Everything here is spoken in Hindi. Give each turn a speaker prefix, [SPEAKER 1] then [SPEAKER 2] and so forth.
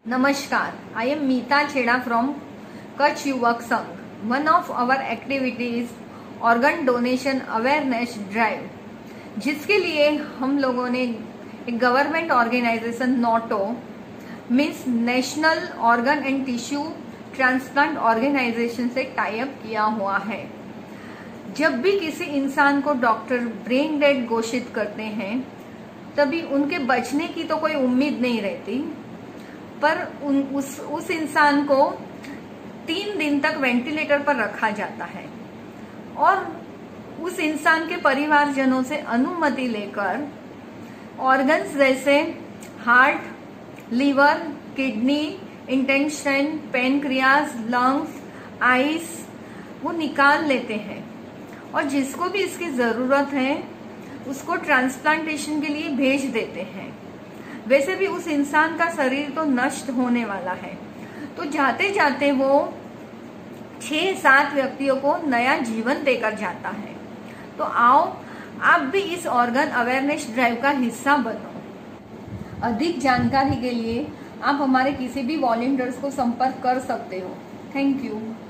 [SPEAKER 1] Namaskar, I am Meeta Chheda from Kutch Yuvak Sangh. One of our activities is organ donation awareness drive, जिसके लिए हम लोगों ने एक government organisation NOTTO means national organ and tissue transplant organisation से टाई अप किया हुआ है। जब भी किसी इंसान को डॉक्टर ब्रेन डेड घोषित करते हैं तभी उनके बचने की तो कोई उम्मीद नहीं रहती, पर उस इंसान को 3 दिन तक वेंटिलेटर पर रखा जाता है और उस इंसान के परिवारजनों से अनुमति लेकर ऑर्गन्स जैसे heart, liver, kidney, intestine, pancreas, lungs, आइस वो निकाल लेते हैं और जिसको भी इसकी जरूरत है उसको ट्रांसप्लांटेशन के लिए भेज देते हैं। वैसे भी उस इंसान का शरीर तो नष्ट होने वाला है, तो जाते जाते वो 6-7 व्यक्तियों को नया जीवन देकर जाता है। तो आओ आप भी इस ऑर्गन अवेयरनेस ड्राइव का हिस्सा बनो। अधिक जानकारी के लिए आप हमारे किसी भी वॉलंटियर्स को संपर्क कर सकते हो। Thank you.